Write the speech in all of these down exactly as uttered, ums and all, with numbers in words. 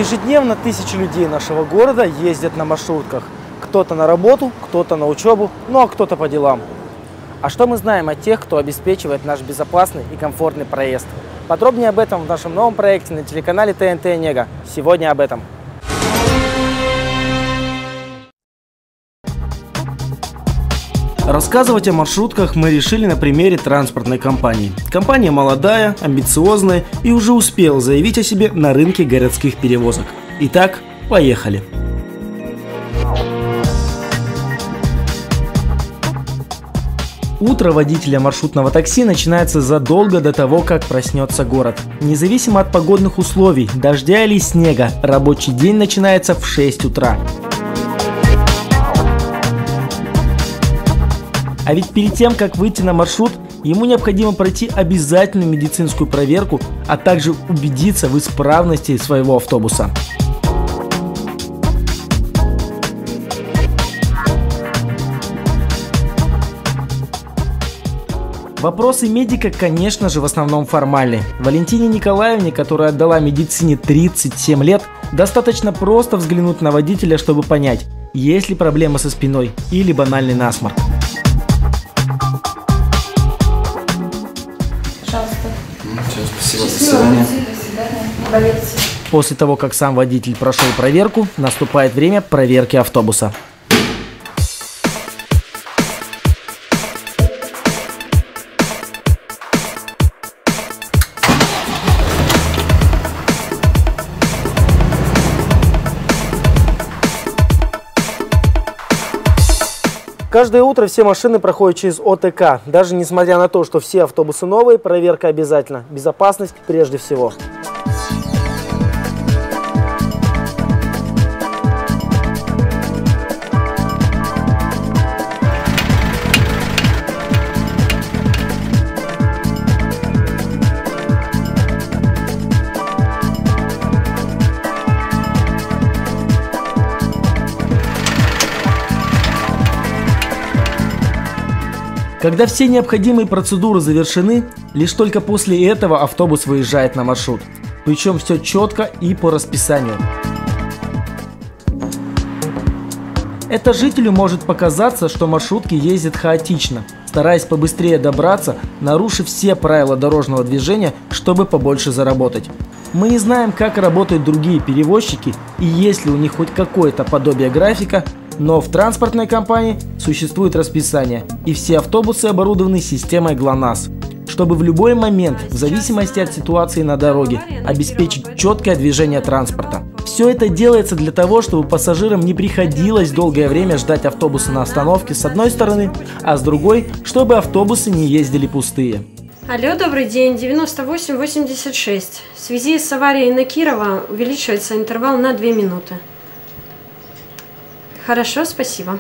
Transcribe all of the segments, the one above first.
Ежедневно тысячи людей нашего города ездят на маршрутках. Кто-то на работу, кто-то на учебу, ну а кто-то по делам. А что мы знаем о тех, кто обеспечивает наш безопасный и комфортный проезд? Подробнее об этом в нашем новом проекте на телеканале Тэ Эн Тэ Онега. Сегодня об этом. Рассказывать о маршрутках мы решили на примере транспортной компании. Компания молодая, амбициозная и уже успела заявить о себе на рынке городских перевозок. Итак, поехали! Утро водителя маршрутного такси начинается задолго до того, как проснется город. Независимо от погодных условий, дождя или снега, рабочий день начинается в шесть утра. А ведь перед тем, как выйти на маршрут, ему необходимо пройти обязательную медицинскую проверку, а также убедиться в исправности своего автобуса. Вопросы медика, конечно же, в основном формальны. Валентине Николаевне, которая отдала медицине тридцать семь лет, достаточно просто взглянуть на водителя, чтобы понять, есть ли проблема со спиной или банальный насморк. Все, спасибо, до свидания. После того, как сам водитель прошел проверку, наступает время проверки автобуса. Каждое утро все машины проходят через О Тэ Ка. Даже несмотря на то, что все автобусы новые, проверка обязательна. Безопасность прежде всего. Когда все необходимые процедуры завершены, лишь только после этого автобус выезжает на маршрут. Причем все четко и по расписанию. Это жителю может показаться, что маршрутки ездят хаотично, стараясь побыстрее добраться, нарушив все правила дорожного движения, чтобы побольше заработать. Мы не знаем, как работают другие перевозчики и есть ли у них хоть какое-то подобие графика, но в транспортной компании существует расписание, и все автобусы оборудованы системой ГЛОНАСС, чтобы в любой момент, в зависимости от ситуации на дороге, обеспечить четкое движение транспорта. Все это делается для того, чтобы пассажирам не приходилось долгое время ждать автобуса на остановке с одной стороны, а с другой, чтобы автобусы не ездили пустые. Алло, добрый день, девяносто восемь восемьдесят шесть. В связи с аварией на Кирова увеличивается интервал на две минуты. Хорошо, спасибо.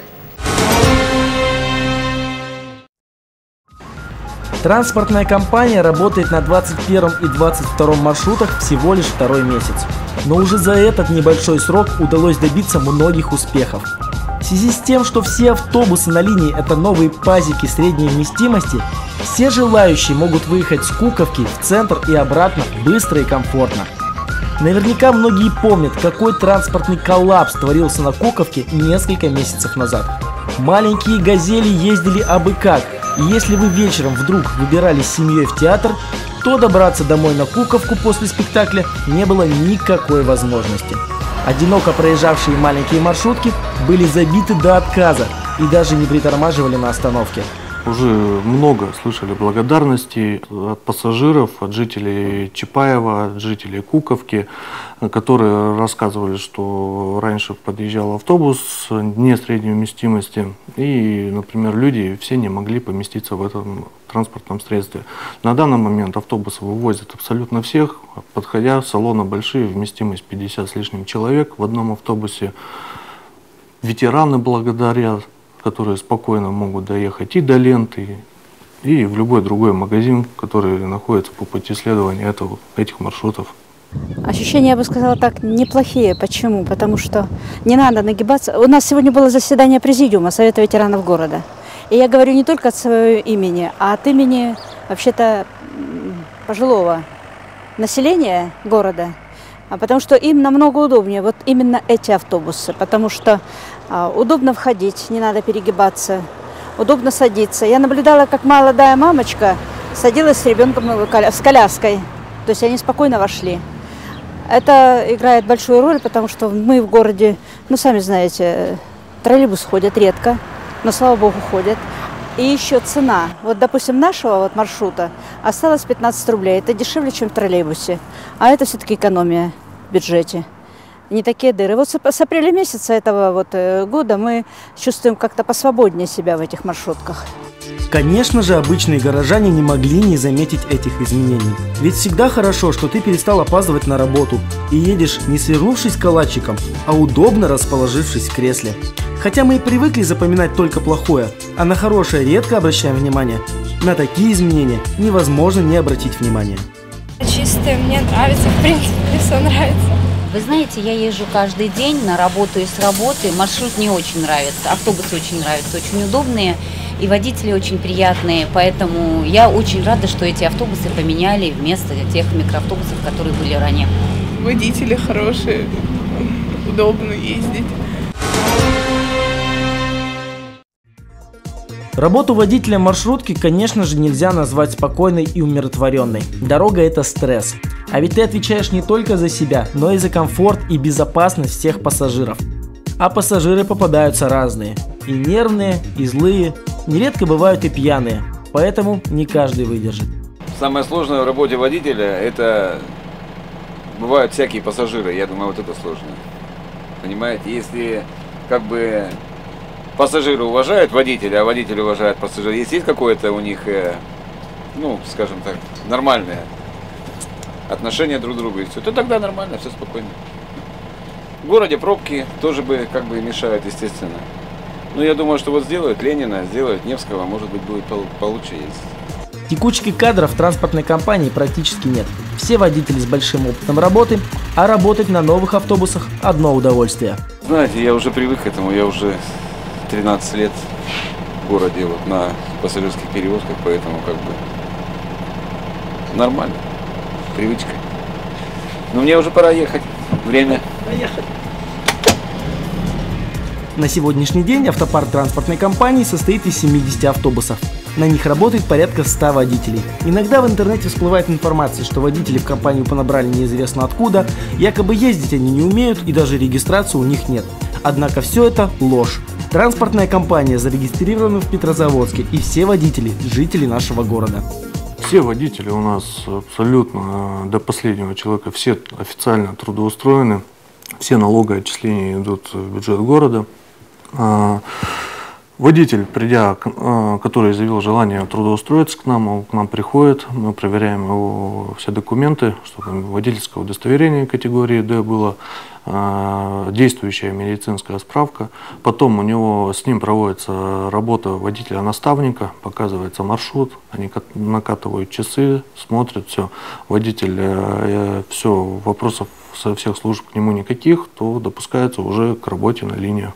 Транспортная компания работает на двадцать первом и двадцать втором маршрутах всего лишь второй месяц. Но уже за этот небольшой срок удалось добиться многих успехов. В связи с тем, что все автобусы на линии – это новые пазики средней вместимости, все желающие могут выехать с Куковки в центр и обратно быстро и комфортно. Наверняка многие помнят, какой транспортный коллапс творился на Куковке несколько месяцев назад. Маленькие газели ездили абы как, и если вы вечером вдруг выбирались с семьей в театр, то добраться домой на Куковку после спектакля не было никакой возможности. Одиноко проезжавшие маленькие маршрутки были забиты до отказа и даже не притормаживали на остановке. Уже много слышали благодарности от пассажиров, от жителей Чапаева, от жителей Куковки, которые рассказывали, что раньше подъезжал автобус не средней вместимости, и, например, люди все не могли поместиться в этом транспортном средстве. На данный момент автобусы вывозят абсолютно всех, подходя в салоны большие, вместимость пятьдесят с лишним человек в одном автобусе. Ветераны благодарят, которые спокойно могут доехать и до ленты, и в любой другой магазин, который находится по пути следования этого, этих маршрутов. Ощущения, я бы сказала так, неплохие. Почему? Потому что не надо нагибаться. У нас сегодня было заседание президиума Совета ветеранов города. И я говорю не только от своего имени, а от имени, вообще-то, пожилого населения города. А потому что им намного удобнее вот именно эти автобусы, потому что а, удобно входить, не надо перегибаться, удобно садиться. Я наблюдала, как молодая мамочка садилась с ребенком с коляской, то есть они спокойно вошли. Это играет большую роль, потому что мы в городе, ну сами знаете, троллейбус ходят редко, но слава богу ходят. И еще цена. Вот, допустим, нашего вот маршрута осталось пятнадцать рублей. Это дешевле, чем в троллейбусе. А это все-таки экономия в бюджете. Не такие дыры. Вот с, с апреля месяца этого вот года мы чувствуем как-то посвободнее себя в этих маршрутках. Конечно же, обычные горожане не могли не заметить этих изменений. Ведь всегда хорошо, что ты перестал опаздывать на работу и едешь не свернувшись калачиком, а удобно расположившись в кресле. Хотя мы и привыкли запоминать только плохое, а на хорошее редко обращаем внимание, на такие изменения невозможно не обратить внимание. Чистое мне нравится, в принципе, все нравится. Вы знаете, я езжу каждый день на работу и с работы. Маршрут не очень нравится, автобусы очень нравятся, очень удобные. И водители очень приятные, поэтому я очень рада, что эти автобусы поменяли вместо тех микроавтобусов, которые были ранее. Водители хорошие, удобно ездить. Работу водителя маршрутки, конечно же, нельзя назвать спокойной и умиротворенной. Дорога – это стресс. А ведь ты отвечаешь не только за себя, но и за комфорт и безопасность всех пассажиров. А пассажиры попадаются разные. И нервные, и злые. Нередко бывают и пьяные. Поэтому не каждый выдержит. Самое сложное в работе водителя – это бывают всякие пассажиры. Я думаю, вот это сложно. Понимаете, если как бы пассажиры уважают водителя, а водитель уважает пассажира, если есть какое-то у них, ну, скажем так, нормальное отношение друг к другу, и все, то тогда нормально, все спокойно. В городе пробки тоже бы как бы мешают, естественно. Но я думаю, что вот сделают Ленина, сделают Невского, может быть, будет получше ездить. Текучки кадров в транспортной компании практически нет. Все водители с большим опытом работы, а работать на новых автобусах – одно удовольствие. Знаете, я уже привык к этому, я уже тринадцать лет в городе вот на пассажирских перевозках, поэтому как бы нормально, привычка. Но мне уже пора ехать, время. Поехали. На сегодняшний день автопарк транспортной компании состоит из семидесяти автобусов. На них работает порядка ста водителей. Иногда в интернете всплывает информация, что водители в компанию понабрали неизвестно откуда, якобы ездить они не умеют и даже регистрации у них нет. Однако все это ложь. Транспортная компания зарегистрирована в Петрозаводске, и все водители – жители нашего города. Все водители у нас абсолютно до последнего человека, все официально трудоустроены, все налогоотчисления идут в бюджет города. Водитель, придя, который заявил желание трудоустроиться к нам, он к нам приходит, мы проверяем его все документы, чтобы водительское удостоверение категории Д было, действующая медицинская справка. Потом у него с ним проводится работа водителя-наставника, показывается маршрут, они накатывают часы, смотрят все. Водитель, все, вопросов со всех служб к нему никаких, то допускается уже к работе на линию.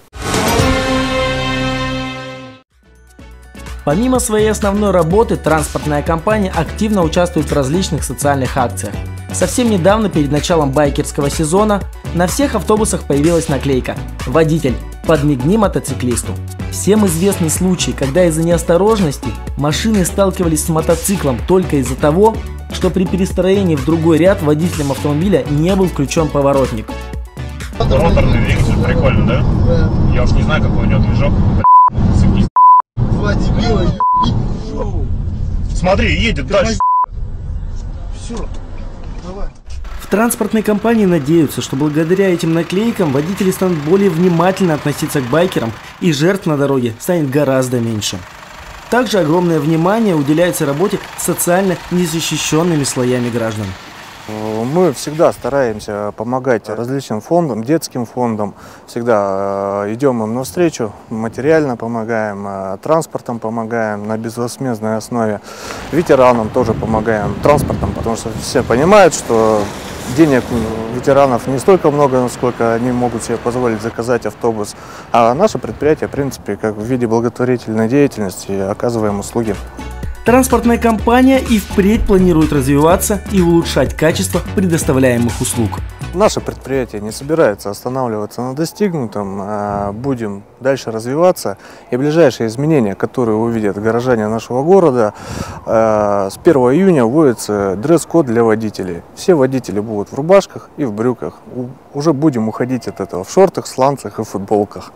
Помимо своей основной работы, транспортная компания активно участвует в различных социальных акциях. Совсем недавно, перед началом байкерского сезона, на всех автобусах появилась наклейка «Водитель, подмигни мотоциклисту». Всем известны случаи, когда из-за неосторожности машины сталкивались с мотоциклом только из-за того, что при перестроении в другой ряд водителем автомобиля не был включен поворотник. Роторный двигатель, прикольно, да? Да. Я уж не знаю, какой у него движок. Два дебила, смотри, едет дальше. Все, давай. В транспортной компании надеются, что благодаря этим наклейкам водители станут более внимательно относиться к байкерам и жертв на дороге станет гораздо меньше. Также огромное внимание уделяется работе с социально незащищенными слоями граждан. Мы всегда стараемся помогать различным фондам, детским фондам. Всегда идем им навстречу, материально помогаем, транспортом помогаем на безвозмездной основе. Ветеранам тоже помогаем транспортом, потому что все понимают, что денег ветеранов не столько много, насколько они могут себе позволить заказать автобус. А наше предприятие, в принципе, как в виде благотворительной деятельности, оказываем услуги. Транспортная компания и впредь планирует развиваться и улучшать качество предоставляемых услуг. Наше предприятие не собирается останавливаться на достигнутом, а будем дальше развиваться. И ближайшие изменения, которые увидят горожане нашего города, с первого июня вводится дресс-код для водителей. Все водители будут в рубашках и в брюках. Уже будем уходить от этого в шортах, сланцах и футболках.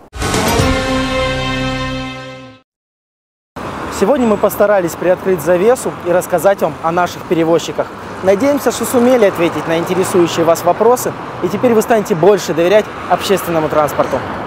Сегодня мы постарались приоткрыть завесу и рассказать вам о наших перевозчиках. Надеемся, что сумели ответить на интересующие вас вопросы, и теперь вы станете больше доверять общественному транспорту.